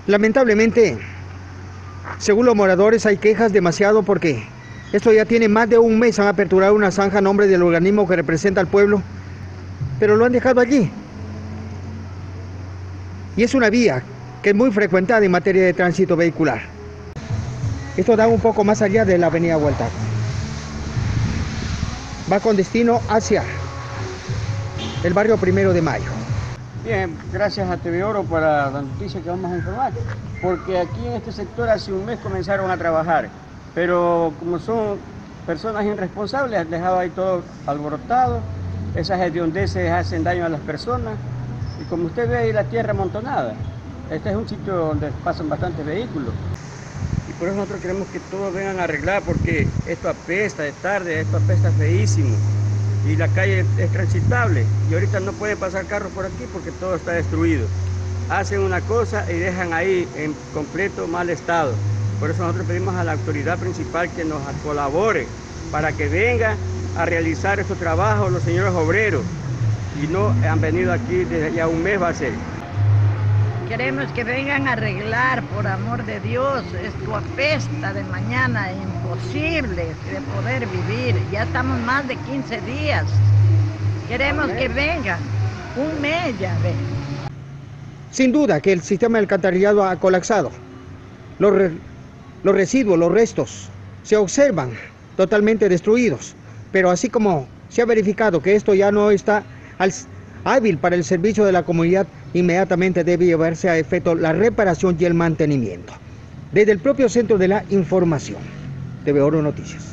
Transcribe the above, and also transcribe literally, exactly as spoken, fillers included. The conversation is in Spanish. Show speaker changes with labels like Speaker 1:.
Speaker 1: Lamentablemente, según los moradores, hay quejas demasiado porque esto ya tiene más de un mes. Han aperturado una zanja a nombre del organismo que representa al pueblo, pero lo han dejado allí. Y es una vía que es muy frecuentada en materia de tránsito vehicular. Esto da un poco más allá de la avenida Hualtaco. Va con destino hacia el barrio Primero de Mayo.
Speaker 2: Bien, gracias a T V Oro para la noticia que vamos a informar, porque aquí en este sector hace un mes comenzaron a trabajar, pero como son personas irresponsables, han dejado ahí todo alborotado, esas hediondeces hacen daño a las personas, y como usted ve ahí la tierra amontonada, este es un sitio donde pasan bastantes vehículos, y por eso nosotros queremos que todos vengan a arreglar, porque esto apesta de tarde, esto apesta feísimo. Y la calle es transitable y ahorita no pueden pasar carros por aquí porque todo está destruido. Hacen una cosa y dejan ahí en completo mal estado. Por eso nosotros pedimos a la autoridad principal que nos colabore para que venga a realizar estos trabajos los señores obreros, y no han venido aquí desde ya un mes va a ser.
Speaker 3: Queremos que vengan a arreglar, por amor de Dios, esto apesta de mañana, imposible de poder vivir. Ya estamos más de quince días. Queremos que vengan, un mes ya ven.
Speaker 1: Sin duda que el sistema de alcantarillado ha colapsado. Los, re, los residuos, los restos, se observan totalmente destruidos. Pero así como se ha verificado que esto ya no está al, hábil para el servicio de la comunidad, inmediatamente debe llevarse a efecto la reparación y el mantenimiento. Desde el propio Centro de la Información, T V Oro Noticias.